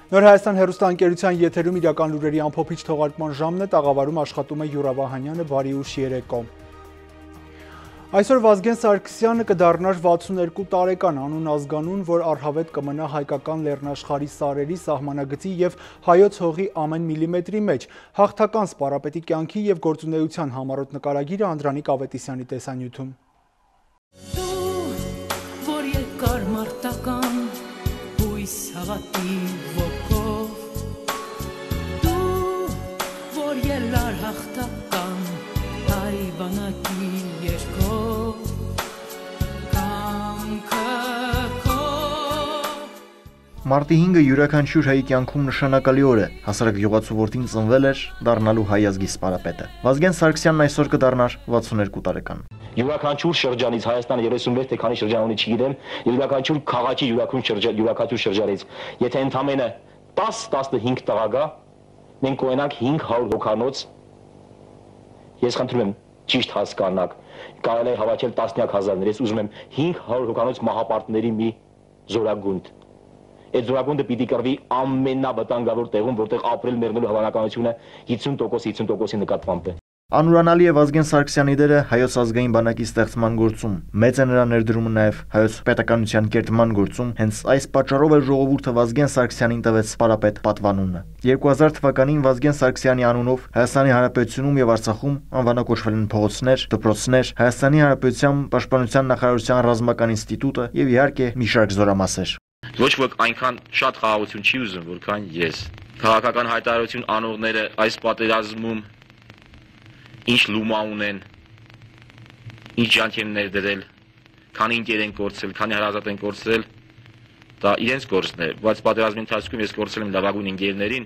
Նոր Հայաստան հեռուստաընկերության եթերում իրական լուրերի ամփոփիչ թողարկման ժամն է, տաղավարում աշխատում է Յուրա Վահանյանը, բարի ուշ երեկո։ Այսօր Վազգեն Սարգսյանը կդառնար 62 տարեկան, անուն ազգանուն, որ առհավետ կմնա հայկական լեռնաշխարհի սարերի, սահմանագծի եւ հայոց հողի ամեն միլիմետրի մեջ։ Հաղթական սպարապետի կյանքի եւ գործունեության համառոտ նկարագիրը Անդրանիկ Ավետիսյանի տեսանյութում։ Որ եկար մարտական հույս հավատի ոգով, դու որ ելար հաղթական հայ բանակի երկով, կանքը քո։ Մարտի 5-ը յուրաքանչյուր հայի կյանքում նշանակալի օր է, հասարակ գյուղացու որդին ծնվել էր դառնալու հայ ազգի սպարապետը։ Վազգեն Սարգսյանն այսօր կդառնար 62 տարեկան։ Յուրաքանչյուր շրջանից Հայաստանը 36 թե քանի շրջան ունի չգիտեմ, յուրաքանչյուր քաղաքի յուրաքանչյուր շրջանից, եթե ընդամենը 10-15 տղա գա, մենք կունենանք 500 հոգանոց, ես խնդրում եմ ճիշտ հասկանաք, կարելի է հավաքել տասնյակ հազարներ, ես ուզում եմ 500 հոգանոց մահապարտների մի զորագունդ։ Այդ զորագունդը պիտի կրվի ամենավտանգավոր տեղում, որտեղ ապրել մեռնելու հավանականությունը 50%-50%-ի նկատմամբ է։ Անուրանալի է Վազգեն Սարգսյանի դերը հայոց ազգային բանակի ստեղծման գործում, մեծ է նրա ներդրումը նաև հայոց պետականության կերտման գործում, հենց այս պատճառով էլ ժողովուրդը Վազգեն Սարգսյանին տվեց սպարապետ պատվանունը։ 2000 թվականին Վազգեն Սարգսյանի անունով Հայաստանի Հանրապետությունում եւ Արցախում անվանակոչվել են փողոցներ, դպրոցներ, Հայաստանի Հանրապետության Պաշտպանության նախարարության ռազմական ինստիտուտը եւ իհարկե մի շարք զորամասեր։ Ոչ ոք այնքան շատ խաղաղություն չի ուզում, որքան ես։ Քաղաքական հայտարարություն անողները այս պատերազմում ինչ լումա ունեն, ինչ ջանք են ներդրել, քանի ընկեր են կորցրել, քանի հարազատ են կորցրել, դա իրենց գործն է, բայց պատերազմի ընթացքում ես կորցրել եմ լավագույն ընկերներին,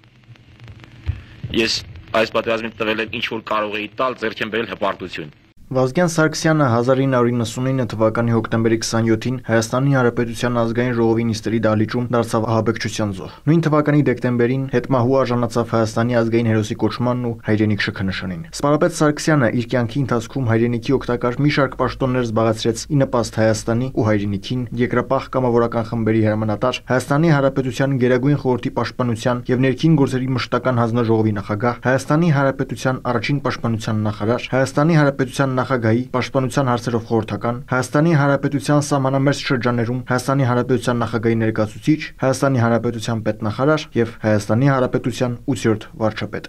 ես այս պատերազմին տվել եմ ինչ որ կարող էի տալ, ձեռք եմ բերել հպարտություն։ Վազգեն Սարգսյանը 1999 թվականի հոկտեմբերի 27-ին Հայաստանի Հանրապետության ազգային ժողովի նիստերի դահլիճում դարձավ ահաբեկչության զոհ։ Նույն թվականի դեկտեմբերին հետմահու արժանացավ Հայաստանի ազգային հերոսի կոչմանն ու հայրենիք շքնշանին։ Սպարապետ Սարգսյանը իր կյանքի ընթացքում հայրենիքի օգտակար մի շարք պաշտոններ զբաղեցրեց ի նպաստ Հայաստանի ու հայրենիքին, երկրապահ կամավորական խմբերի հրամանատար, Հայաստանի Հանրապետության Գերագույն խորհրդի պաշտպանության եւ ներքին գործերի մշտական հանձնաժողովի նախագահ, Հայաստանի Հանրապետության առաջին պաշտպանության նախարար, Հայաստանի Հանրապետության նախագահի պաշտպանության հարցերով խորհրդական, Հայաստանի Հանրապետության սահմանամերձ շրջաներում Հայաստանի Հանրապետության նախագահի ներկայացուցիչ, Հայաստանի Հանրապետության պետնախարար եւ Հայաստանի Հանրապետության 8-րդ վարչապետ։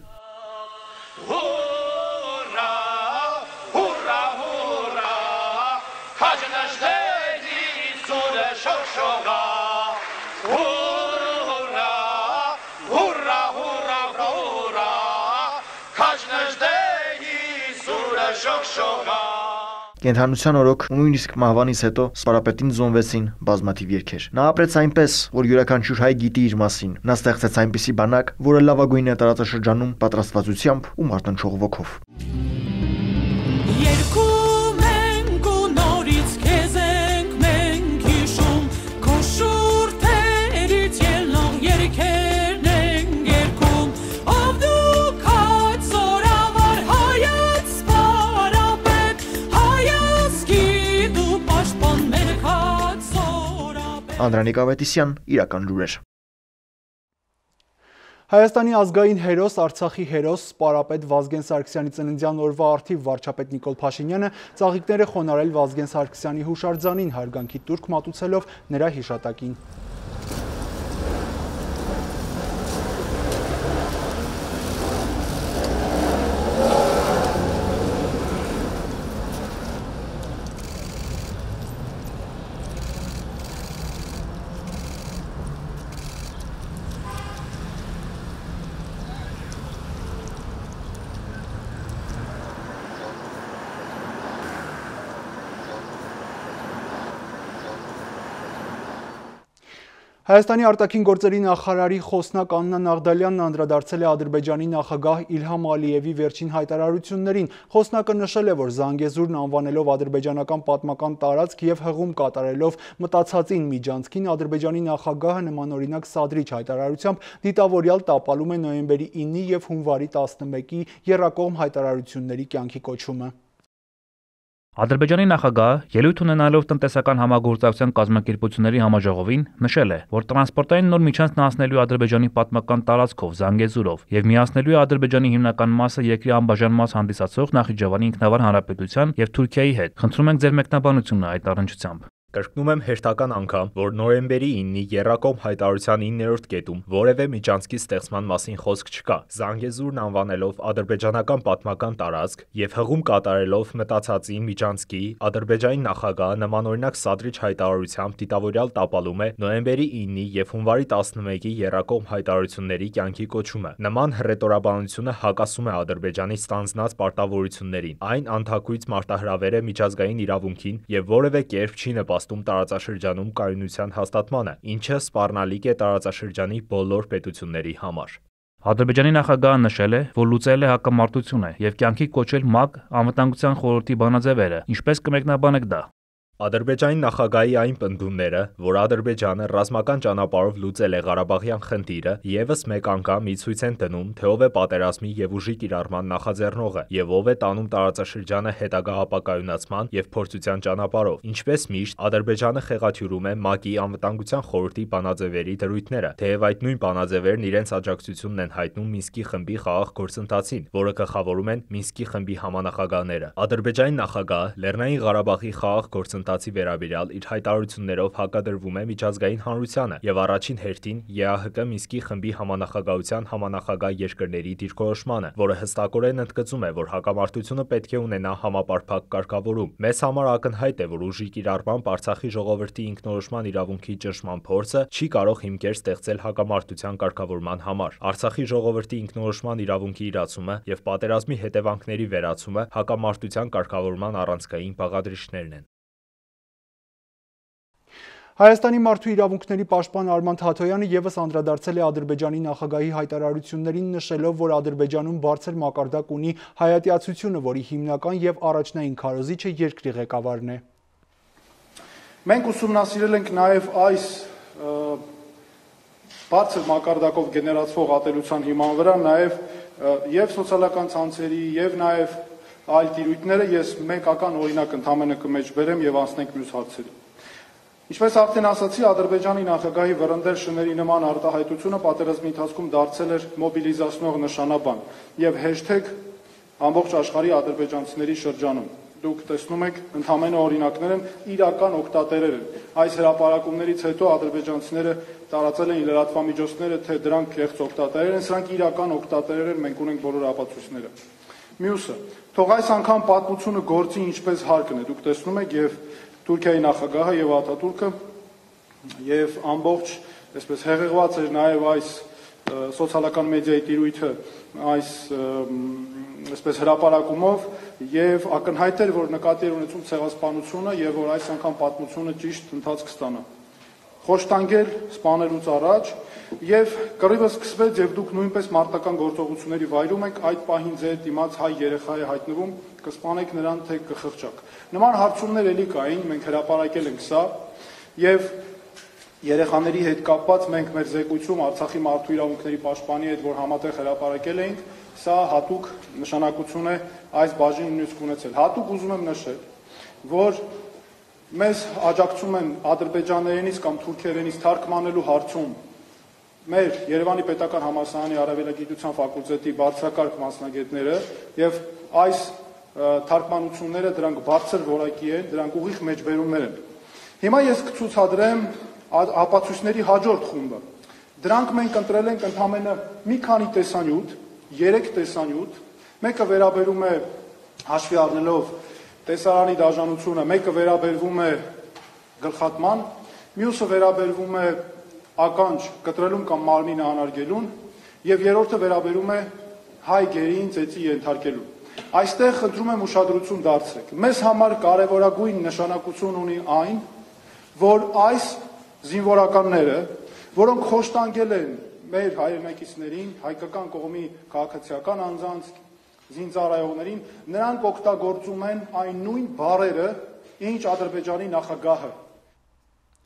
Կենթանության օրոք ու նույնիսկ մահվանից հետո սպարապետին զոնվեցին բազմաթիվ երգեր։ Նա ապրեց այնպես, որ յուրաքանչյուր հայ գիտի իր մասին։ Նա ստեղծեց այնպիսի բանակ, որը լավագույնն է տարածաշրջանում պատրաստվածությամբ ու մարտնչող ոգով։ Երկում ենք ու նորից քեզ ենք մենք հիշում, քո շուրթերից ելնող երգերն ենք երգում, ով դու քաջ զորավար հայոց սպարապետ, հայազգի դու պաշտպան մեր քաջ զորապետ։ Անդրանիկ Ավետիսյան, Իրական լուրեր։ Հայաստանի ազգային հերոս, Արցախի հերոս, սպարապետ Վազգեն Սարգսյանի ծննդյան օրվա առթիվ վարչապետ Նիկոլ Փաշինյանը ծաղիկներ է խոնարհել Վազգեն Սարգսյանի հուշարձանին, հարգանքի տուրք մատուցելով նրա հիշատակին։ Հայաստանի արտաքին գործերի նախարարի խոսնակ Աննա Նաղդալյանն անդրադարձել է Ադրբեջանի նախագահ Իլհամ Ալիևի վերջին հայտարարություններին։ Խոսնակը նշել է, որ Զանգեզուրն անվանելով ադրբեջանական պատմական տարածք եւ հղում կատարելով մտածածին միջանցքին, Ադրբեջանի նախագահը նմանօրինակ սադրիչ հայտարարությամբ դիտավորյալ տապալում է նոյեմբերի 9-ի եւ հունվարի 11-ի եռակողմ հայտարարությունների կյանքի կոչումը։ Ադրբեջանի նախագահը ելույթ ունենալով տնտեսական համագործակցության կազմակերպությունների համաժողովին նշել է, որ տրանսպորտային նոր միջանցքն անցնելու է Ադրբեջանի պատմական տարածքով Զանգեզուրով եւ միացնելու է Ադրբեջանի հիմնական մասը երկրի անբաժան մաս հանդիսացող Նախիջևանի ինքնավար հանրապետության եւ Թուրքիայի հետ։ Խնդրում ենք ձեր մեկնաբանությունը այդ առնչությամբ։ Կրկնում եմ հերթական անգամ, որ նոյեմբերի 9-ի Եռակոմ հայտարարության 9-րդ կետում որևէ միջանցքի ստեղծման մասին խոսք չկա։ Զանգեզուրն անվանելով ադրբեջանական պատմական տարածք եւ հղում կատարելով մտածածի միջանցքի, Ադրբեջանի նախագահը նմանօրինակ սադրիչ հայտարարությամբ դիտավորյալ տապալում է նոյեմբերի 9-ի եւ հունվարի 11-ի Եռակոմ հայտարարությունների կյանքի կոչումը։ Նման հռետորաբանությունը հակասում է Ադրբեջանի ստանձնած պարտավորություններին։ Այն անթակույց մարտահրավեր է միջազգային իրավունքին եւ որևէ կերպ չի նպաստում տարածաշրջանում կայունության հաստատմանը, ինչը սպառնալիք է տարածաշրջանի բոլոր պետությունների համար։ Ադրբեջանի նախագահը նշել է, որ լուծել է հակամարտությունը եւ կյանքի կոչել ՄԱԿ անվտանգության խորհրդի բանաձևերը, ինչպես կմեկնաբանեք դա։ Ադրբեջանի նախագահի այն պնդումները, որ Ադրբեջանը ռազմական ճանապարհով լուծել է Ղարաբաղյան խնդիրը, եւս մեկ անգամ ի ցույց են դնում, թե ով է պատերազմի եւ ուժի կիրառման նախաձեռնողը եւ ով է տանում տարածաշրջանը հետագա ապակայունացման եւ փորձության ճանապարհով։ Ինչպես միշտ, Ադրբեջանը խեղաթյուրում է ՄԱԿ-ի անվտանգության խորհրդի բանաձևերի դրույթները, թեև այդ նույն բանաձևերն իրենց աջակցությունն են հայտնում Մինսկի խմբի խաղաղ գործընթացին, որը գլխավորում են Մինսկի խմբի համանախագահները։ Ադրբեջանի նախագահը Լեռնային Ղարաբաղի խաղաղ գործընթացի վերաբերյալ իր հայտարարություններով հակադրվում է միջազգային հանրությանը եւ առաջին հերթին ԵԱՀԿ Մինսկի խմբի համանախագահության համանախագահ երկրների դիրքորոշմանը, որը հստակորեն ընդգծում է, որ հակամարտությունը պետք է ունենա համապարփակ կարգավորում։ Մեզ համար ակնհայտ է, որ ուժի կիրառմամբ Արցախի ժողովրդի ինքնորոշման իրավունքի ճնշման փորձը չի կարող հիմքեր ստեղծել հակամարտության կարգավորման համար։ Արցախի ժողովրդի ինքնորոշման իրավունքի իրացումը եւ պատերազմի հետևանքների վերացումը հակամարտության կարգավորման առանցքային բաղադրիչներն են։ Հայաստանի մարդու իրավունքների պաշտպան Արման Թաթոյանը եւս անդրադարձել է Ադրբեջանի նախագահի հայտարարություններին, նշելով, որ Ադրբեջանում բարձր մակարդակ ունի հայատյացությունը, որի հիմնական եւ առաջնային քարոզիչը երկրի ղեկավարն է։ Մենք ուսումնասիրել ենք նաեւ այս բարձր մակարդակով գեներացվող ատելության հիման վրա նաեւ եւ սոցիալական ցանցերի եւ նաեւ այլ տիրույթները։ Ես մեկական օրինակ ընդհանրապես կմեջբերեմ եւ անցնենք մյուս հարցերի։ Ինչպես արդեն ասացի, Ադրբեջանի նախագահի վրընդել շների նման արտահայտությունը պատերազմի ընթացքում դարձել էր մոբիլիզացնող նշանաբան եւ հեշթեգ ամբողջ աշխարհի ադրբեջանցիների շրջանում։ Դուք տեսնում եք, ընդհանրապես օրինակներ են, իրական օգտատերեր են։ Այս հրապարակումներից հետո ադրբեջանցիները տարածել են լրատվամիջոցները, թե դրանք կեղծ օգտատերեր են, սրանք իրական օգտատերեր են, մենք ունենք բոլոր ապացույցները։ Մյուսը, թող այս անգամ պատմությունը գործի ինչպես հարկն է։ Դուք տեսնում եք եւ Թուրքիայի նախագահը եւ Աթաթուրքը եւ ամբողջ այսպես հեղեղված էր նաեւ այս սոցիալական մեդիայի տիրույթը այս այսպես հրապարակումով եւ ակնհայտ էր, որ նկատի էր ունեցում ցեղասպանությունը եւ որ այս անգամ պատմությունը ճիշտ ընթացք ստանա։ Խոշտանգել սպանելուց առաջ եւ կռիվը սկսվեց եւ դուք նույնպես մարտական գործողությունների վայրում եք, այդ պահին ձեր դիմաց հայ երեխա է հայտնվում, կսպանեք նրան, թե կխղճաք։ Նման հարցումներ էլի կային, մենք հրապարակել ենք սա եւ երեխաների հետ կապված մենք մեր զեկույցում Արցախի մարդու իրավունքների պաշտպանի հետ, որ համատեղ հրապարակել էինք, սա հատուկ նշանակություն է այս բաժինն նույնիսկ ունեցել։ Հատուկ ուզում եմ նշել, որ մեզ աջակցում են ադրբեջաներենից կամ թուրքերենից թարգմանելու հարցում մեր Երևանի պետական համալսարանի արևելագիտության ֆակուլտետի բարձրակարգ մասնագետները եւ այս թարգմանությունները դրանք բարձր որակի են, դրանք ուղիղ մեջբերումներ են։ Հիմա ես կցուցադրեմ ապացույցների հաջորդ խումբը։ Դրանք մենք ընտրել ենք ընդհանրապես մի քանի տեսանյութ, 3 տեսանյութ, մեկը վերաբերում է հաշվի առնելով տեսարանի դաժանությունը, մեկը վերաբերվում է գլխատման, մյուսը վերաբերվում է ականջ կտրելուն կամ մարմինը անարգելուն եւ երրորդը վերաբերում է հայ գերին ծեծի ենթարկելուն։ Այստեղ խնդրում եմ ուշադրություն դարձրեք։ Մեզ համար կարևորագույն նշանակություն ունի այն, որ այս զինվորականները, որոնք խոշտանգել են մեր հայրենակիցներին, հայկական կողմի քաղաքացիական անձանց, զինծառայողներին, նրանք օգտագործում են այն նույն բառերը, ինչ Ադրբեջանի նախագահը։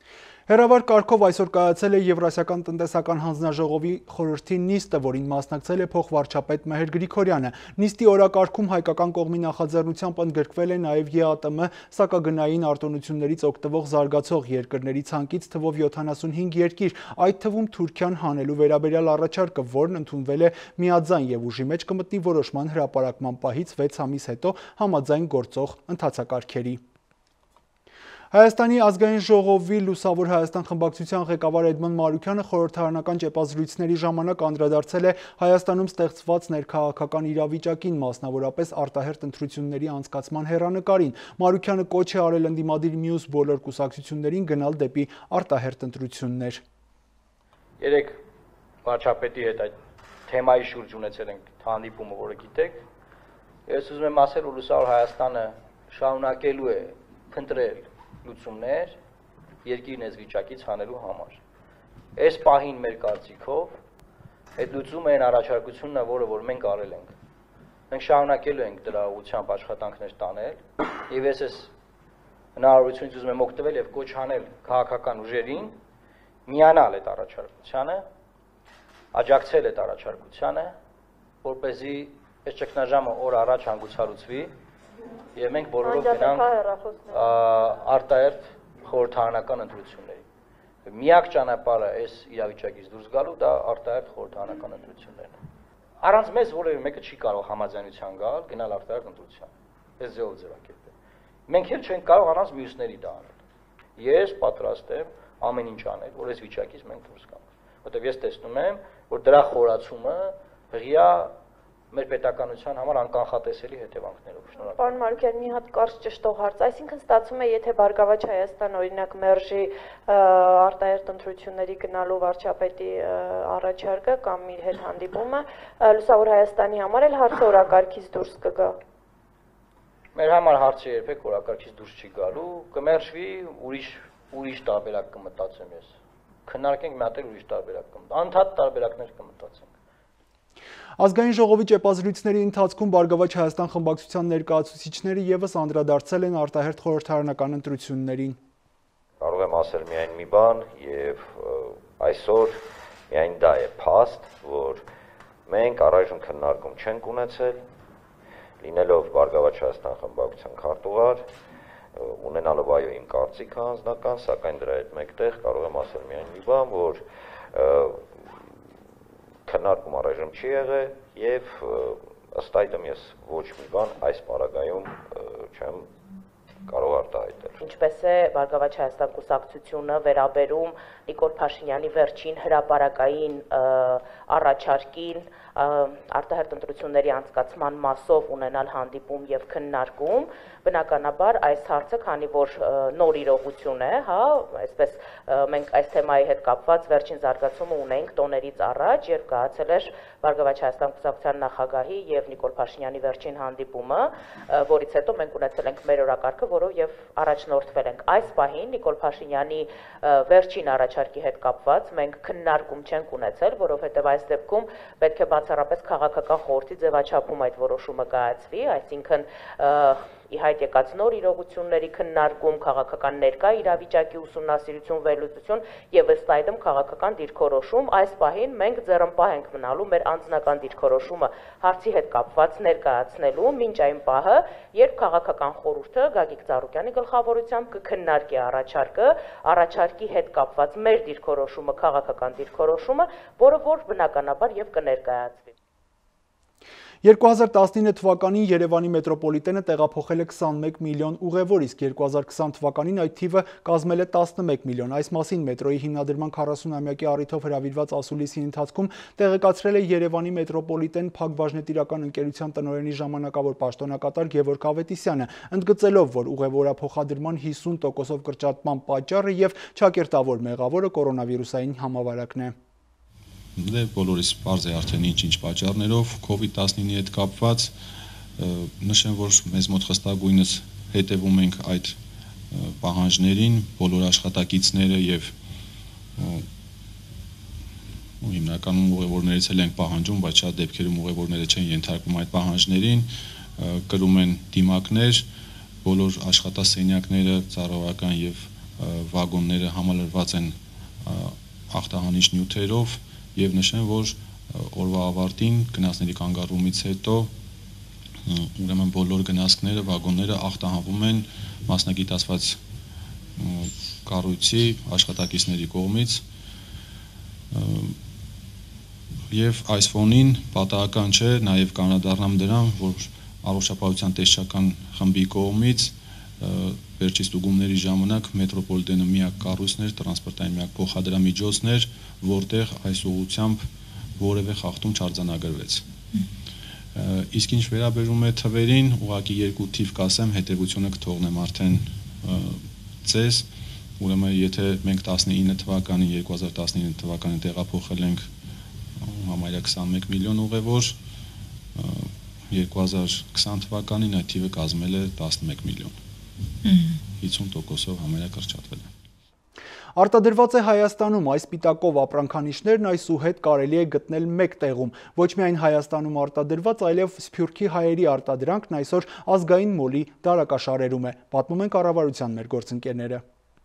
Հերավար կարգով այսօր կայացել է Եվրասիական տնտեսական հանձնաժողովի խորհրդի նիստը, որին մասնակցել է փոխվարչապետ Մեհեր Գրիգորյանը։ Նիստի օրակարգում հայկական կողմի նախաձեռնությամբ ընդգրկվել է նաև ԵԱՏՄ սակագնային արտոնություններից օգտվող զարգացող երկրների ցանկից թվով 75 երկիր, այդ թվում Թուրքիան հանելու վերաբերյալ առաջարկը, որն ընդունվել է միաձայն եւ ուժի մեջ կմտնի որոշման հրապարակման պահից 6 ամիս հետո համաձայն գործող ընթացակարգերի։ Հայաստանի ազգային ժողովի Լուսավոր Հայաստան խմբակցության ղեկավար Էդմոն Մարուքյանը խորհրդարանական ճեպազրույցների ժամանակ անդրադարձել է Հայաստանում ստեղծված ներքաղաքական իրավիճակին, մասնավորապես արտահերթ ընտրությունների անցկացման հեռանկարին։ Մարուքյանը կոչ է արել ընդդիմադիր մյուս բոլոր կուսակցություններին գնալ դեպի արտահերթ ընտրություններ։ Երեք վարչապետի հետ այդ թեմայի շուրջ ունեցել ենք հանդիպումը, որը գիտեք։ Ես ուզում եմ ասել, որ Լուսավոր Հայաստանը շարունակելու է փնտրել լուծումներ երկիրն այս վիճակից հանելու համար։ Այս պահին մեր կարծիքով այդ լուծումը այն առաջարկությունն է, որ մենք արել ենք։ Մենք շարունակելու ենք դրա ուղղությամբ աշխատանքներ տանել, եւ ես այս հնարավորությունից ուզում եմ օգտվել եւ կոչ անել քաղաքական ուժերին միանալ այդ առաջարկությանը, աջակցել այդ առաջարկությանը, որպեսզի այս ճգնաժամը օր առաջ հանգուցալուծվի եւ մենք բոլորով գնանք արտահերթ խորհրդարանական ընտրությունների։ Միակ ճանապարհը այս իրավիճակից դուրս գալու դա արտահերթ խորհրդարանական ընտրություններն են։ Առանց մեզ որևէ մեկը չի կարող համաձայնության գալ գնալ արտահերթ ընտրության։ Այս ձևով ձևակերպել։ Մենք էլ չենք կարող առանց մյուսների դա անել։ Ես պատրաստ եմ ամեն ինչ անել, որ այս վիճակից մենք դուրս գանք։ Որտեւ ես տեսնում եմ, որ դրա խորացումը հղիա մեր պետականության համար անկանխատեսելի հետևանքներով։ Շնորհակալ։ Պարոն Մարուկյան, մի հատ կարճ ճշտող հարց, այսինքն ստացվում է, եթե Բարգավաճ Հայաստան օրինակ մերժի արտահերթ ընտրությունների գնալու վարչապետի առաջարկը կամ իր հետ հանդիպումը, Լուսավոր Հայաստանի համար էլ հարցը օրակարգից դուրս կգա։ Մեր համար հարցը երբեք օրակարգից դուրս չի գալու, կմերժվի, ուրիշ տարբերակ կմտածեմ ես։ Քննարկենք մի հատ ուրիշ տարբերակ կմտածենք, անընդհատ տարբերակներ կմտածենք։ Ազգային ժողովի ճեպազրույցների ընթացքում Բարգավաճ Հայաստան խմբակցության ներկայացուցիչները եւս անդրադարձել են արտահերթ խորհրդարանական ընտրություններին։ Կարող եմ ասել միայն մի բան եւ այսօր միայն դա է փաստ, որ մենք առայժմ քննարկում չենք ունեցել, լինելով Բարգավաճ Հայաստան խմբակցության քարտուղար, ունենալով այո իմ կարծիքը անձնական, սակայն դրա հետ մեկտեղ կարող եմ ասել միայն մի բան, որ քննարկում առայժմ չի եղել եւ ըստ այդմ ես ոչ մի բան այս պարագայում չեմ կարող արտահայտել։ Ինչպես է Բարգավաճ Հայաստան կուսակցությունը վերաբերում Նիկոլ Փաշինյանի վերջին հրապարակային առաջարկին արտահերթ ընտրությունների անցկացման մասով ունենալ հանդիպում եւ քննարկում, բնականաբար այս հարցը, քանի որ նոր իրողություն է, հա, այսպես մենք այս թեմայի հետ կապված վերջին զարգացումը ունենք տոներից առաջ, երբ կայացել էր Բարգավաճ Հայաստան կուսակցության նախագահի եւ Նիկոլ Փաշինյանի վերջին հանդիպումը, որից հետո մենք ունեցել ենք մեր օրակարգը, որով եւ առաջնորդվել ենք։ Այս պահին Նիկոլ Փաշինյանի վերջին առաջարկի հետ կապված մենք քննարկում չենք ունեցել, որովհետեւ այս դեպքում պետք է բացառապես քաղաքական խորհրդի ձևաչափում այդ որոշումը կայացվի, այսինքն ի հայտ եկած նոր իրողությունների քննարկում, քաղաքական ներկա իրավիճակի ուսումնասիրություն, վերլուծություն եւ ըստ այդմ քաղաքական դիրքորոշում, այս պահին մենք ձեռնպահ ենք մնալու մեր անձնական դիրքորոշումը հարցի հետ կապված ներկայացնելու մինչ այն պահը, երբ քաղաքական խորհուրդը Գագիկ Ծառուկյանի գլխավորությամբ կքննարկի առաջարկի հետ կապված մեր դիրքորոշումը, քաղաքական դիրքորոշումը, որը որ բնականաբար եւ կներկայացվի։ 2019 թվականին Երևանի մետրոպոլիտենը տեղափոխել է 21 միլիոն ուղևոր, իսկ 2020 թվականին այդ թիվը կազմել է 11 միլիոն։ Այս մասին մետրոյի հիմնադրման 40-ամյակի առիթով հրավիրված ասուլիսի ընթացքում տեղեկացրել է Երևանի մետրոպոլիտեն փակbaşնետիրական ընկերության տնօրենի ժամանակավոր պաշտոնակատար Գևորգ Ավետիսյանը, ընդգծելով, որ ուղևորափոխադրման 50%-ով կրճատման պատճառը եւ ճակերտավոր մեղավորը կորոնավիրուսային համավարակն է։ Դե բոլորիս պարզ է արդեն ինչ պատճառներով COVID-19-ի հետ կապված, նշեմ, որ մեզ մոտ խստագույնս հետևում ենք այդ պահանջներին, բոլոր աշխատակիցները եւ հիմնականում ուղևորներից էլ ենք պահանջում, բայց շատ դեպքերում ուղևորները չեն ենթարկվում այդ պահանջներին, կրում են դիմակներ, բոլոր աշխատասենյակները, ծառայական եւ վագոնները համալրված են ախտահանիչ նյութերով եւ նշեմ, որ օրվա ավարտին գնացների կանգառումից հետո ուրեմն բոլոր գնացքները, վագոնները ախտահանվում են մասնագիտացված կառույցի աշխատակիցների կողմից եւ այս ֆոնին պատահական չէ նաեւ կանադառնամ դրան, որ առողջապահության տեսչական խմբի կողմից վերջի ստուգումների ժամանակ մետրոպոլիտենը միակ կառույցն էր, տրանսպորտային միակ փոխադրամիջոցն էր, որտեղ այս ուղղությամբ որևէ խախտում չարձանագրվեց։ Իսկ ինչ վերաբերում է թվերին, ուղղակի երկու թիվ կասեմ, հետևությունը կթողնեմ արդեն ձեզ, ուրեմն եթե մենք 19 թվականին, 2019 թվականին տեղափոխել ենք համարյա 21 միլիոն ուղևոր, 2020 թվականին այդ թիվը կազմել է 11 միլիոն, 50%-ով համարյա կրճատվել է։ Արտադրված է Հայաստանում, այս պիտակով ապրանքանիշներն այսուհետ կարելի է գտնել մեկ տեղում, ոչ միայն Հայաստանում արտադրված, այլև Սփյուռքի հայերի արտադրանքն այսօր ազգային մոլի դարակաշարերում է, պատմում են կառավարության մեր գործընկերները։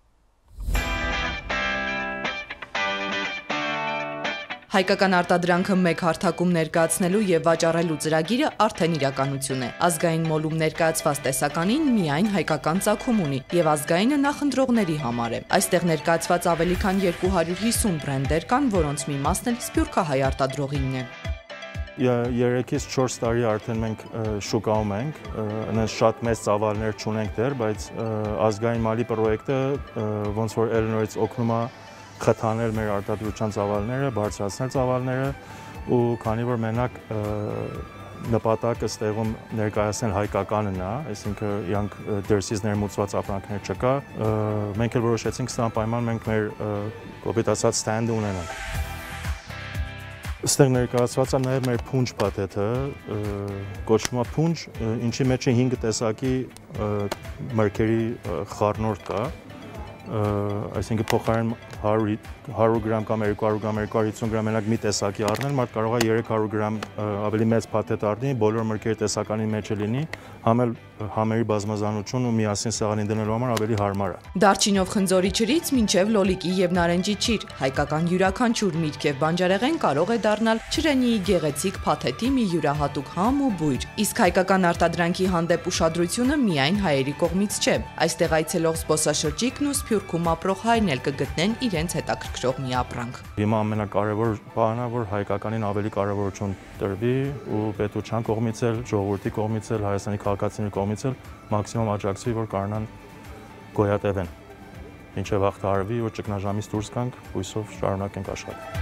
Հայկական արտադրանքը մեկ հարթակում ներկայացնելու եւ վաճառելու ծրագիրը արդեն իրականություն է։ Ազգային մոլում ներկայացված տեսականին միայն հայկական ծագում ունի եւ ազգայինը նախընտրողների համար է։ Այստեղ ներկայացված ավելի քան 250 բրենդեր կան, որոնց մի մասն էլ սփյուռքահայ արտադրողինն է։ 3-ից 4 տարի արդեն մենք շուկայում ենք, այնպես շատ մեծ ծավալներ չունենք դեռ, բայց ազգային մալի պրոյեկտը ոնց որ Էլնորից օգնում է խթանել մեր արտադրության ծավալները, բարձրացնել ծավալները ու քանի որ մենակ նպատակը ստեղում ներկայացնել հայկականն է, այսինքն իրանք դերսից ներմուծված ապրանքներ չկա, մենք էլ որոշեցինք սա պայման մենք մեր կոպիտ ասած ստենդը ունենանք։ Այստեղ ներկայացված է նաև մեր փունջ փաթեթը, կոչվում է փունջ, ինչի մեջ է 5 տեսակի մրգերի խառնուրդ կա, այսինքն փոխարեն 100 գրամ կամ 200 կամ 250 գրամ մենակ մի տեսակի առնել, մարդ կարող է 300 գրամ ավելի մեծ փաթեթ առնի, բոլոր մրգերի տեսականի մեջ լինի, համերի բազմազանություն ու միասին սեղանին դնելու համար ավելի հարմար է։ Դարչինով խնձորի ջրից մինչև լոլիկի եւ նարենջի ջիր, հայկական յուրաքանչյուր միրգ եւ բանջարեղեն կարող է դառնալ Չրենիի գեղեցիկ փաթեթի մի յուրահատուկ համ ու բույր։ Իսկ հայկական արտադրանքի հանդեպ ուշադրությունը միայն հայերի կողմից չէ։ Այստեղ այցելող զբոսաշրջիկն ու Սփյուռքում ապրող հայրն էլ կգտնեն իրենց հետաքրքրող մի ապրանք։ Հիմա ամենակարևոր բանն է, որ հայկականին ավելի կարևորություն տրվի ու պետության կողմից էլ, ժողովրդի կողմից էլ, Հայաստանի քաղաքացիների կողմից էլ մաքսիմում աջակցվի, որ կարողանան գոյատևեն։ Մինչև հաղթահարվի, որ ճգնաժամից դուրս գանք, հույսով շարունակենք աշխատել։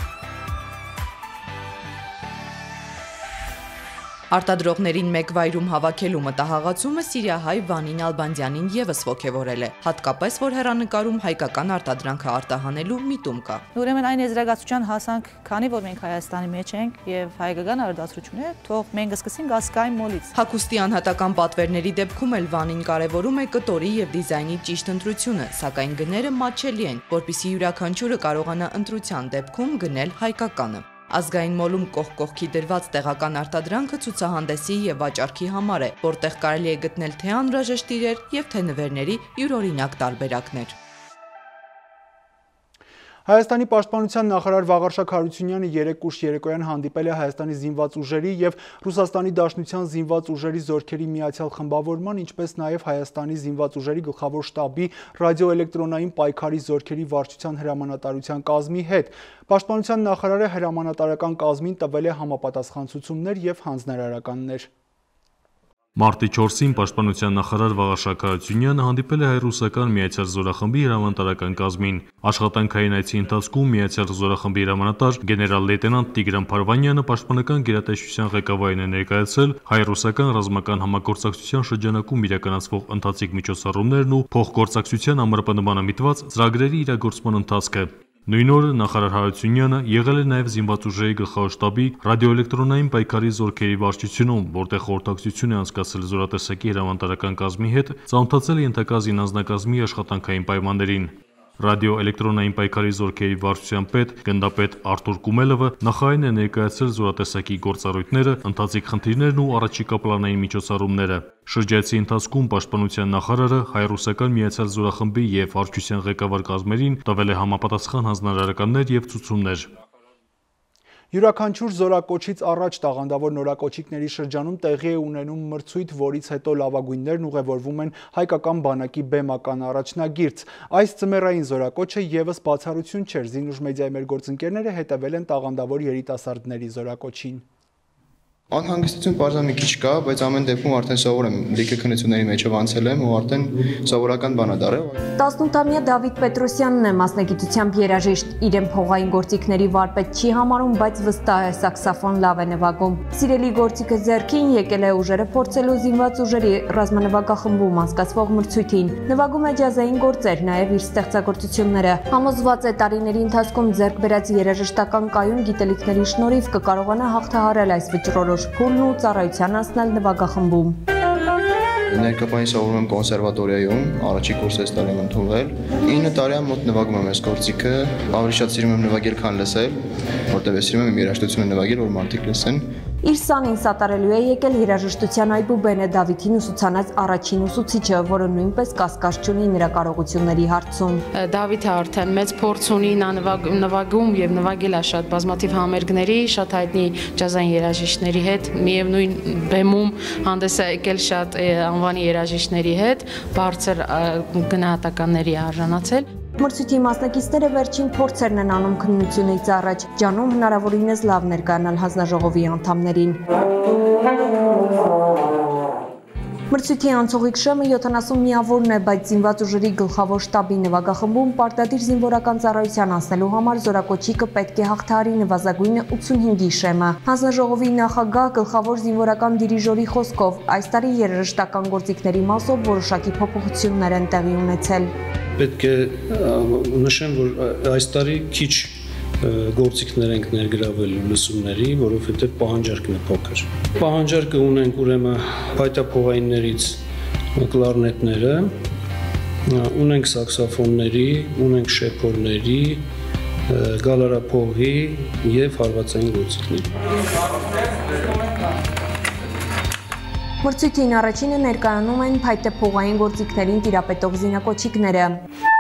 Արտադրողներին մեկ վայրում հավաքելու մտահղացումը սիրիահայ Վանին Ալբանդյանին եւս ոգևորել է, հատկապես որ հեռանկարում հայկական արտադրանքը արտահանելու միտում կա։ Ուրեմն այն եզրակացության հասանք, քանի որ մենք Հայաստանի մեջ ենք եւ հայկական արտադրությունը, թող մենք սկսենք ազգային մոլից։ Հագուստի անհատական պատվերների դեպքում էլ Վանին կարևորում է կտորի եւ դիզայնի ճիշտ ընտրությունը, սակայն գները մատչելի են, որպեսզի յուրաքանչյուրը կարողանա ընտրության դեպքում գնել հայկականը։ Ազգային մոլում կողք կողքի դրված տեղական արտադրանքը ցուցահանդեսի եւ վաճառքի համար է, որտեղ կարելի է գտնել թե անհրաժեշտ իրեր եւ թե նվերների յուրօրինակ տարբերակներ։ Հայաստանի պաշտպանության նախարար Վաղարշակ Հարությունյանը երեկ ուշ երեկոյան հանդիպել է Հայաստանի զինված ուժերի եւ Ռուսաստանի Դաշնության զինված ուժերի զորքերի միացյալ խմբավորման, ինչպես նաեւ Հայաստանի զինված ուժերի գլխավոր շտաբի ռադիոէլեկտրոնային պայքարի զորքերի վարչության հրամանատարության կազմի հետ։ Պաշտպանության նախարարը հրամանատարական կազմին տվել է համապատասխան ցուցումներ եւ հանձնարարականներ։ Մարտի 4-ին պաշտպանության նախարար Վաղարշակ Հարությունյանը հանդիպել է հայ-ռուսական միացյալ զորախմբի հրամանատարական կազմին։ Աշխատանքային այցի ընթացքում միացյալ զորախմբի հրամանատար գեներալ լեյտենանտ Տիգրան Փարվանյանը պաշտպանական գերատեսչության ղեկավարին է ներկայացրել հայ-ռուսական ռազմական համագործակցության շրջանակում իրականացվող ընթացիկ միջոցառումներն ու փոխգործակցության ամրապնդմանը միտված ծրագրերի իրագործման ընթացքը։ Նույն օրը նախարար Հարությունյանը եղել է նաև զինված ուժերի գլխավոր շտաբի ռադիոէլեկտրոնային պայքարի զորքերի վարչությունում, որտեղ խորհրդակցություն է անցկացրել զորատեսակի հրամանատարական կազմի հետ, ծանոթացել է ենթակա զինանձնակազմի աշխատանքային պայմաններին։ Ռադիոէլեկտրոնային պայքարի զորքերի վարչության պետ գնդապետ Արթուր Կումելովը նախային է ներկայացրել զորատեսակի գործառույթները, ընթացիկ խնդիրներն ու առաջիկա պլանային միջոցառումները։ Շրջայցի ընթացքում պաշտպանության նախարարը հայ-ռուսական միացյալ զորախմբի եւ վարչության ղեկավար կազմերին տվել է համապատասխան հանձնարարականներ եւ ցուցումներ։ Յուրաքանչյուր զորակոչից առաջ տաղանդավոր նորակոչիկների շրջանում տեղի է ունենում մրցույթ, որից հետո լավագույններն ուղևորվում են հայկական բանակի բեմական առաջնագիրծ։ Այս ձմեռային զորակոչը եւս բացառություն չէր։ Զինուժ մեդիայի մեր գործընկերները հետևել են տաղանդավոր երիտասարդների զորակոչին։ Անհանգստություն պարզապես մի քիչ կա, բայց ամեն դեպքում արդեն սովոր եմ, լիքը քննությունների մեջով անցել եմ ու արդեն սովորական բան է դարել։ 18-ամյա Դավիթ Պետրոսյանն է մասնագիտությամբ երաժիշտ, իրեն փողային գործիքների վարպետ չի համարում, բայց վստահ է սաքսոֆոն լավ է նվագում։ Սիրելի գործիքը ձեռքին եկել է ուժերը փորձելու զինված ուժերի ռազմանվագախմբում անցկացվող մրցույթին։ Նվագում է ջազային գործեր, նաև իր ստեղծագործությունները։ Համոզված է տարիների ընթացքում ձեռք բերած երաժշտական կայուն գիտելիքների շնորհիվ կկարողանա հաղթահարել այս վճռորոշ փուլն ու ծառայության անցնել նվագախմբում։ Ներկայումս սովորում եմ կոնսերվատորիայում, առաջի կուրս այս տարի եմ ընդունվել։ 9 տարի մոտ նվագում եմ այս գործիքը, ավելի շատ սիրում եմ նվագել, քան լսել, որտեղ ես սիրում եմ երաժշտությունը նվագել, որ մարդիկ լսեն։ Իր սանին սատարելու է եկել երաժշտության այբուբենը Դավիթին ուսուցանած առաջին ուսուցիչը, որը նույնպես կասկած չունի նրա կարողությունների հարցում։ Դավիթը արդեն մեծ փորձ ունի, նա նվագում եւ նվագել է շատ բազմաթիվ համերգների, շատ հայտնի ջազային երաժիշտների հետ, միևնույն բեմում հանդես է եկել շատ անվանի երաժիշտների հետ, բարձր գնահատականների արժանացել։ Մրցույթի մասնակիցները վերջին փորձերն են անում քննությունից առաջ, ջանում հնարավորինս լավ ներկայանալ հանձնաժողովի անդամներին։ Մրցույթի անցողիկ շեմը 70 միավորն է, բայց զինված ուժերի գլխավոր շտաբի նվագախմբում պարտադիր զինվորական ծառայության անցնելու համար զորակոչիկը պետք է հաղթահարի նվազագույնը 85-ի շեմը։ Հանձնաժողովի նախագահ գլխավոր զինվորական դիրիժորի խոսքով այս տարի երաժշտական գործիքների մասով որոշակի փոփոխություններ են տեղի ունեցել։ Պետք է նշեմ, որ այս տարի քիչ գործիքներ ենք ներգրավել լսումների, որովհետև պահանջարկն է փոքր։ Պահանջարկը ունենք ուրեմն փայտափողայիններից կլարնետները, ունենք սաքսոֆոնների, ունենք շեփորների, գալարափողի եւ հարվածային գործիքների։ Մրցույթին առաջինը ներկայանում են փայտափողային գործիքներին տիրապետող զինակոչիկները։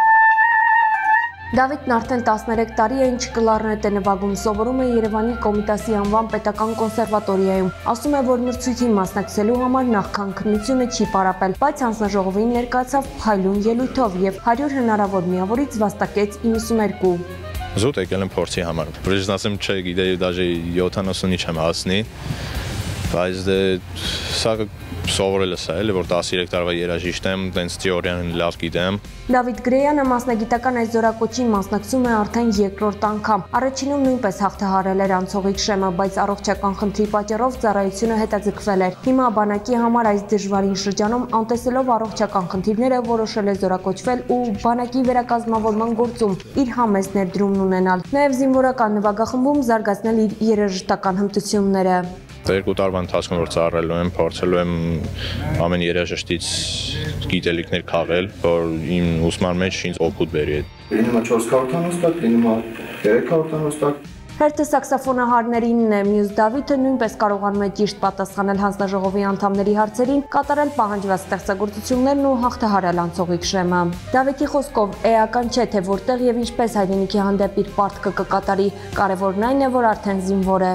Դավիթն արդեն 13 տարի է ինչ կլարնետ է նվագում, սովորում է Երևանի Կոմիտասի անվան պետական կոնսերվատորիայում։ Ասում է, որ մրցույթին մասնակցելու համար նախքան քննությունը չի պարապել, բայց հանձնաժողովին ներկայացավ փայլուն ելույթով եւ 100 հնարավոր միավորից վաստակեց 92։ Զուտ եկել եմ փորձի համար։ Բրեժն ասեմ, չգիտեի դաժե 70-ի չեմ հասնի, բայց դե սա սովորելս է, էլի որ 13 տարվա երաժիշտ եմ, տենց թեորիան լավ գիտեմ։ Դավիթ Գրեյանը մասնագիտական այս զորակոչին մասնակցում է արդեն երկրորդ անգամ։ Առաջինում նույնպես հաղթահարել էր անցողիկ շեմը, բայց առողջական խնդրի պատճառով ծառայությունը հետաձգվել էր։ Հիմա բանակի համար այս դժվարին շրջանում անտեսելով առողջական խնդիրները որոշել է զորակոչվել ու բանակի վերակազմավորման գործում իր համեստ ներդրումն ունենալ։ Նաև զինվորական նվագախմբում զարգացնել իր երաժշտական հմտությունները։ Երկու տարվա ընթացքում որ ծառայելու եմ, փորձելու եմ ամեն երաժշտից գիտելիքներ քաղել, որ իմ ուսման մեջ ինձ օգուտ բերի։ Լինում է 400 հստակ, լինում է 300 հստակ։ Հերթը սաքսոֆոնահարներինն է, մյուս Դավիթը նույնպես կարողանում է ճիշտ պատասխանել հանձնաժողովի անդամների հարցերին, կատարել պահանջված ստեղծագործություններն ու հաղթահարել անցողիկ շեմը։ Դավիթի խոսքով էական չէ, թե որտեղ եւ ինչպես հայրենիքի հանդեպ իր պարտքը կկատարի, կարևորն այն է, որ արդեն զինվոր է։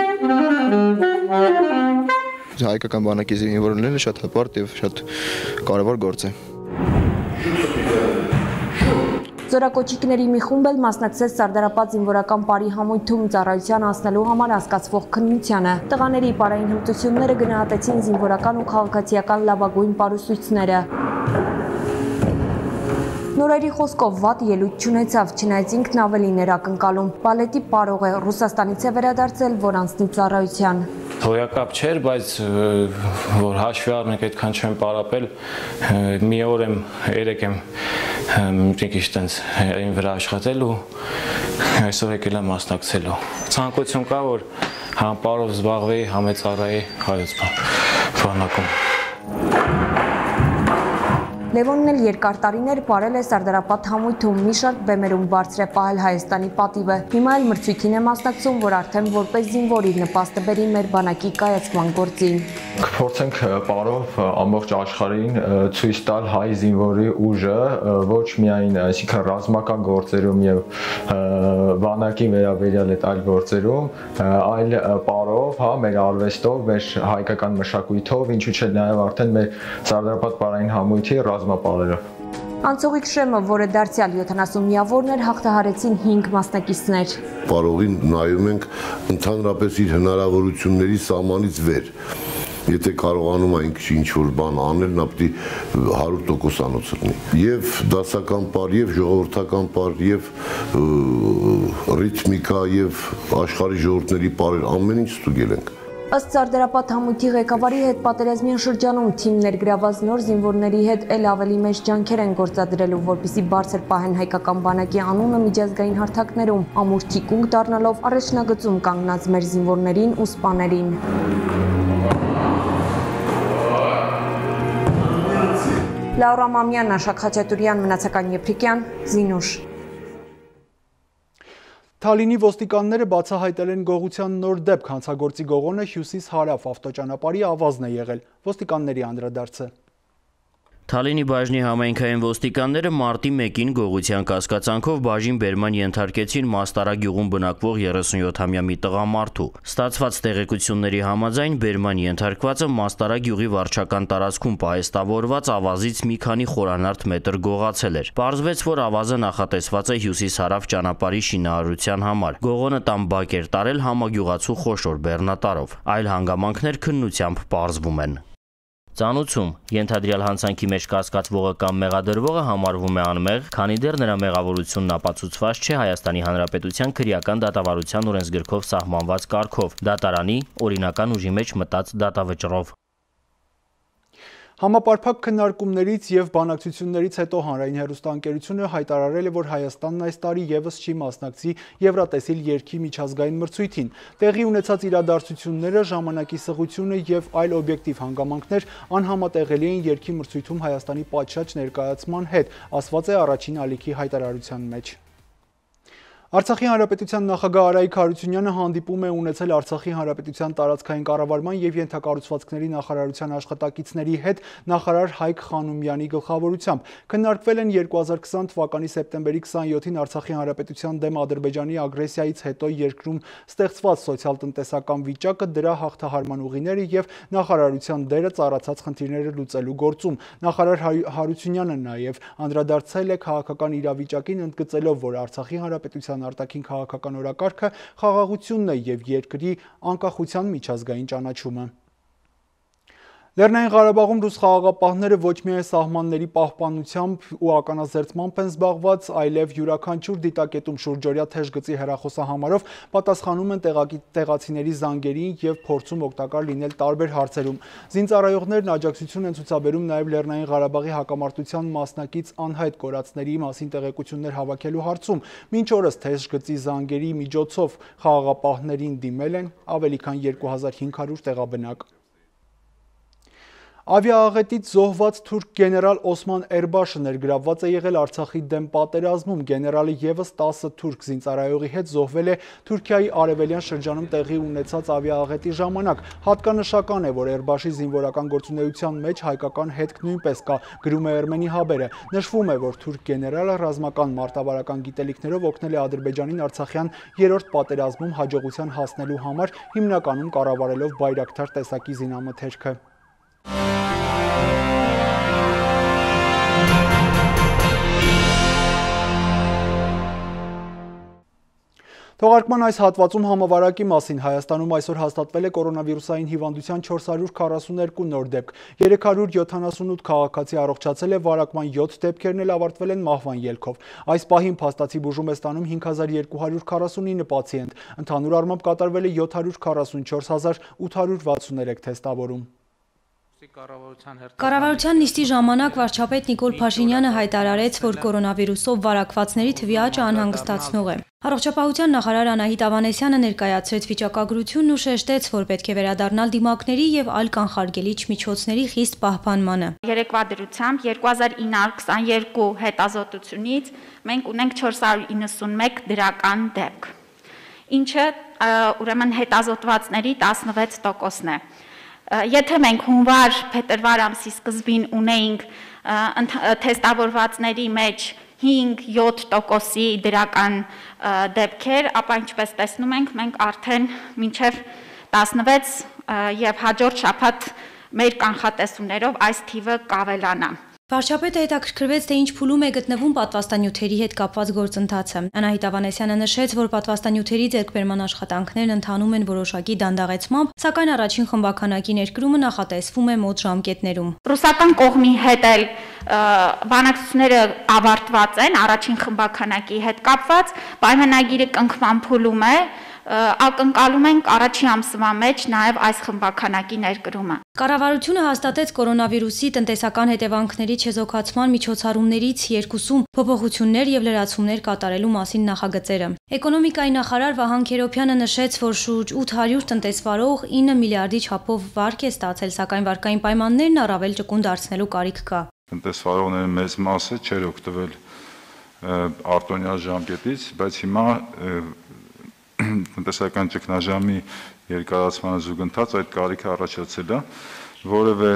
Հայկական բանակի զինվոր լինելը շատ հպարտ եւ շատ կարևոր գործ է։ Զորակոչիկների մի խումբ էլ մասնակցեց Սարդարապատ զինվորական պարի համույթում ծառայության անցնելու համար անցկացվող քննությանը։ Տղաների պարային հմտությունները գնահատեցին զինվորական ու քաղաքացիական լավագույն պարուսույցները։ Նորերի խոսքով վատ ելույթ չունեցավ, չնայած ինքն ավելին էր ակնկալում։ Բալետի պարող է, Ռուսաստանից է վերադարձել, որ անցնի ծառայության։ Հոյակապ չէր, բայց որ հաշվի առնենք այդքան չեմ պարապել, մի օր եմ, երեք եմ մի քիչ տենց այն վրա աշխատել ու այսօր եկել եմ մասնակցելու։ Ցանկություն կա, որ համ պարով զբաղվեի, համ ծառայի հայոց բանակում։ Լևոնն էլ երկար տարիներ պարել է Սարդարապատ համույթում, մի շարք բեմերում բարձր է պահել Հայաստանի պատիվը։ Հիմա էլ մրցույթին է մասնակցում, որ արդեն որպես զինվոր իր նպաստը բերի մեր բանակի կայացման գործին։ Կփորձենք պարով ամբողջ աշխարհին ցույց տալ հայ զինվորի ուժը, ոչ միայն այսինքն ռազմական գործերում եւ բանակի վերաբերյալ այդ այլ գործերում, այլ պարով, հա, մեր արվեստով, մեր հայկական մշակույթով, ինչու՞ չէ նաեւ արդեն մեր Սարդարապատ պարային համույթի ռազմապարերով։ Անցողիկ շեմը, որը դարձյալ 70-միավորն էր, հաղթահարեցին 5 մասնակիցներ։ Պարողին նայում ենք ընդհանրապես իր հնարավորությունների սահմանից վեր։ Եթե կարողանում ենք ինչ-որ բան անել, նա պետք է 100%-անոց լինի։ Եվ դասական պար, եւ ժողովրդական պար, եւ ռիթմիկա, եւ աշխարհի ժողովուրդների պարեր ամեն ինչ ստուգել ենք։ Ըստ Սարդարապատ համույթի ղեկավարի հետ պատերազմյան շրջանում թիմ ներգրաված նոր զինվորների հետ էլ ավելի մեծ ջանքեր են գործադրելու, որպեսզի բարձր պահեն հայկական բանակի անունը միջազգային հարթակներում, ամուր թիկունք դառնալով առաջնագծում կանգնած մեր զինվորներին ու սպաներին։ Լաուրա Մամյան, Աշակ Խաչատուրյան, Մնացական Եփրիկյան, Զինուշ։ Թալինի ոստիկանները բացահայտել են գողության նոր դեպք, հանցագործի գողոնը հյուսիս-հարավ ավտոճանապարհի ավազն է եղել, ոստիկանների անդրադարձը։ Թալինի բաժնի համայնքային ոստիկանները մարտի 1-ին գողության կասկածանքով բաժին բերման ենթարկեցին Մաստարա գյուղում բնակվող 37-ամյա մի տղամարդու։ Ստացված տեղեկությունների համաձայն բերման ենթարկվածը Մաստարա գյուղի վարչական տարածքում պահեստավորված ավազից մի քանի խորանարդ մետր գողացել էր։ Պարզվեց, որ ավազը նախատեսված է հյուսիս-հարավ ճանապարհի շինարարության համար։ Գողոնը տան բակ էր տարել համագյուղացու խոշոր բեռնատարով։ Այլ հանգամանքներ քննությամբ պարզվում են։ Ծանուցում ենթադրյալ հանցանքի մեջ կասկածվողը կամ մեղադրվողը համարվում է անմեղ, քանի դեռ նրա մեղավորությունն ապացուցված չէ Հայաստանի Հանրապետության քրեական դատավարության օրենսգրքով սահմանված կարգով, դատարանի օրինական ուժի մեջ մտած դատավճռով։ Համապարփակ քննարկումներից եւ բանակցություններից հետո հանրային հեռուստաընկերությունը հայտարարել է, որ Հայաստանն այս տարի եւս չի մասնակցի Եվրատեսիլ երգի միջազգային մրցույթին։ Տեղի ունեցած իրադարձությունները, ժամանակի սղությունը եւ այլ օբյեկտիվ հանգամանքներ անհամատեղելի են երգի մրցույթում Հայաստանի պատշաճ ներկայացման հետ, ասված է առաջին ալիքի հայտարարության մեջ։ Արցախի Հանրապետության նախագահ Արայիկ Հարությունյանը հանդիպում է ունեցել Արցախի Հանրապետության տարածքային կառավարման եւ ենթակառուցվածքների նախարարության աշխատակիցների հետ նախարար Հայկ Խանոմյանի գլխավորությամբ։ Քննարկվել են 2020 թվականի սեպտեմբերի 27-ին Արցախի Հանրապետության դեմ Ադրբեջանի ագրեսիայից հետո երկրում ստեղծված սոցիալ-տնտեսական վիճակը, դրա հաղթահարման ուղիները եւ նախարարության դերը ծառացած խնդիրները լուծելու գործում։ Նախարար Հարությունյանը նաեւ անդրադարձել է քաղաքական իրավիճակին, ընդգծելով, որ Արցախի Հանրապետության արտաքին քաղաքական օրակարգը խաղաղությունն է եւ երկրի անկախության միջազգային ճանաչումը։ Լեռնային Ղարաբաղում ռուս խաղաղապահները ոչ միայն սահմանների պահպանությամբ ու ականազերծմամբ են զբաղված, այլև յուրաքանչյուր դիտակետում շուրջօրյա թեժ գծի հեռախոսահամարով պատասխանում են տեղացիների զանգերին եւ փորձում օգտակար լինել տարբեր հարցերում։ Զինծառայողներն աջակցություն են ցուցաբերում նաեւ Լեռնային Ղարաբաղի հակամարտության մասնակից անհայտ կորածների մասին տեղեկություններ հավաքելու հարցում։ Մինչ օրս թեժ գծի զանգերի միջոցով խաղաղապահներին դիմել են ավելի քան 2500 տեղաբնակ։ Ավիաաղետից զոհված թուրք գեներալ Օսման Էրբաշը ներգրավված է եղել Արցախի դեմ պատերազմում։ Գեներալը եւս 10 թուրք զինծառայողի հետ զոհվել է Թուրքիայի արևելյան շրջանում տեղի ունեցած ավիաաղետի ժամանակ։ Հատկանշական է, որ Էրբաշի զինվորական գործունեության մեջ հայկական հետք նույնպես կա, գրում է Էրմենի հաբերը։ Նշվում է, որ թուրք գեներալը ռազմական մարտավարական գիտելիքներով օգնել է Ադրբեջանին Արցախյան երրորդ պատերազմում հաջողության հասնելու համար, հիմնականում կառավարելով Բայրակթար տեսակի զինամթերքը։ Թողարկման այս հատվածում համավարակի մասին Հայաստանում այսօր հաստատվել է կորոնավիրուսային հիվանդության 442 նոր դեպք, 378 քաղաքացի առողջացել է, վարակման 7 դեպքերն էլ ավարտվել են մահվան ելքով։ Այս պահին փաստացի բուժում է ստանում 5249 պացիենտ, ընդհանուր առմամբ կատարվել է 744863 թեստավորում։ Կառավարության նիստի ժամանակ վարչապետ Նիկոլ Փաշինյանը հայտարարեց, որ կորոնավիրուսով վարակվածների թվի աճը անհանգստացնող է։ Առողջապահության նախարար Անահիտ Ավանեսյանը ներկայացրեց վիճակագրությունն ու շեշտեց, որ պետք է վերադառնալ դիմակների եւ այլ կանխարգելիչ միջոցների խիստ պահպանմանը։ Երեկվա դրությամբ 2922 հետազոտությունից մենք ունենք 491 դրական դեպք, ինչը ուրեմն հետազոտվածների 16%-ն է։ Եթե մենք հունվար-փետրվար ամսի սկզբին ունեինք թեստավորվածների մեջ 5-7%-ի դրական դեպքեր, ապա ինչպես տեսնում ենք, մենք արդեն մինչև 16 եւ հաջորդ շաբաթ մեր կանխատեսումներով այս թիվը կավելանա։ Վարչապետը հետաքրքրվեց, թե ինչ փուլում է գտնվում պատվաստանյութերի հետ կապված գործընթացը։ Անահիտ Ավանեսյանը նշեց, որ պատվաստանյութերի ձեռքբերման աշխատանքներն ընթանում են որոշակի դանդաղեցմամբ, սակայն առաջին խմբականակի ներկրումը նախատեսվում է մոտ ժամկետներում։ Ռուսական կողմի հետ էլ բանակցությունները ավարտված են, առաջին խմբականակի հետ կապված, պայմանագիրը կնքման փուլում է, ակնկալում ենք առաջի ամսվա մեջ նաև այս խմբականակի ներկրումը։ Կառավարությունը հաստատեց կորոնավիրուսի տնտեսական հետևանքների չեզոքացման միջոցառումներից 2 փոփոխություններ եւ լրացումներ կատարելու մասին նախագծերը։ Էկոնոմիկայի նախարար Վահան Քերոբյանը նշեց, որ շուրջ 800 տնտեսվարող 9 միլիարդի չափով վարկ է ստացել, սակայն վարկային պայմաններն առավել ճկուն դարձնելու կարիք կա։ Տնտեսվարողների մեծ մասը չէր օգտվել արտոնյալ ժամկետից, բայց հիմա տնտեսական ճգնաժամի երկարացմանը զուգընթաց այդ կարիքը առաջացել է, որևէ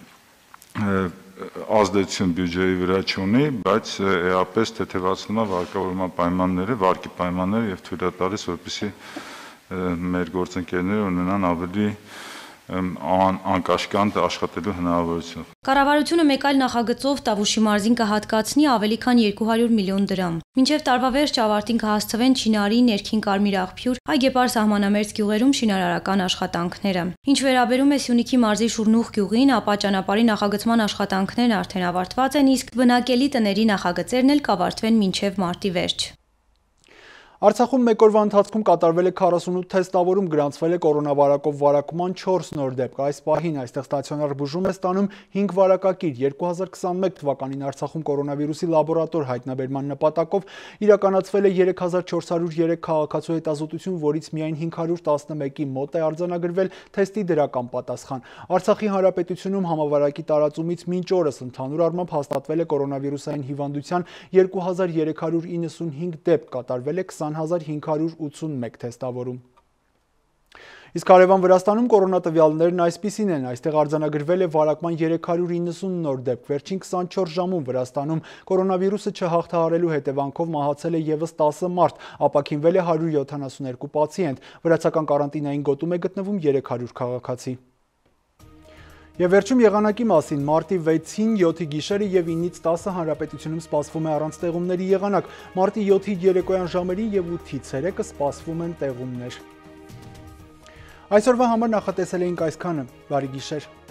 ազդեցություն բյուջեի վրա չունի, բայց էապես թեթևացնում է վարկավորման պայմանները, վարկի պայմանները եւ թույլ է տալիս, որպեսզի մեր գործընկերները ունենան ավելի անկաշկանդ աշխատելու հնարավորություն։ Կառավարությունը մեկ այլ նախագծով Տավուշի մարզին կհատկացնի ավելի քան 200 միլիոն դրամ։ Մինչև տարվա վերջ ավարտին կհասցվեն Չինարի, Ներքին Կարմիր աղբյուր, Այգեպար սահմանամերձ գյուղերում շինարարական աշխատանքները։ Ինչ վերաբերում է Սյունիքի մարզի Շուրնուխ գյուղին, ապա ճանապարհի նախագծման աշխատանքներն արդեն ավարտված են, իսկ բնակելի տների նախագծերն էլ կավարտվեն մինչև մարտի վերջ։ Արցախում մեկ օրվա ընթացքում կատարվել է 48 թեստավորում, գրանցվել է կորոնավարակով վարակման 4 նոր դեպք։ Այս պահին այստեղ ստացիոնար բուժում է ստանում 5 վարակակիր։ 2021 թվականին Արցախում կորոնավիրուսի լաբորատոր հայտնաբերման նպատակով իրականացվել է 3403 քաղաքացու հետազոտություն, որից միայն 511-ի մոտ է արձանագրվել թեստի դրական պատասխան։ Արցախի հանրապետությունում համավարակի տարածումից մինչ օրս ընդհանուր առմամբ հաստատվել է կորոնավիրուսային հիվանդության 2395 դեպք, կատարվել է 20581 թեստավորում։ Իսկ հարևան Վրաստանում կորոնատվյալներն այսպիսին են, այստեղ արձանագրվել է վարակման 390 նոր դեպք, վերջին 24 ժամում Վրաստանում կորոնավիրուսը չհաղթահարելու հետևանքով մահացել է ևս 10 մարդ, ապաքինվել է 172 պացիենտ, վրացական կարանտինային գոտում է գտնվում 300 քաղաքացի։ Եվ վերջում եղանակի մասին, մարտի 6-ին 7-ի գիշերը և 9-ից 10-ը հանրապետությունում սպասվում է առանց տեղումների եղանակ, մարտի 7-ի երեկոյան ժամերին և 8-ի ցերեկը սպասվում են տեղումներ։ Այսօրվա համար նախատեսել էինք այսքանը, բարի գիշեր։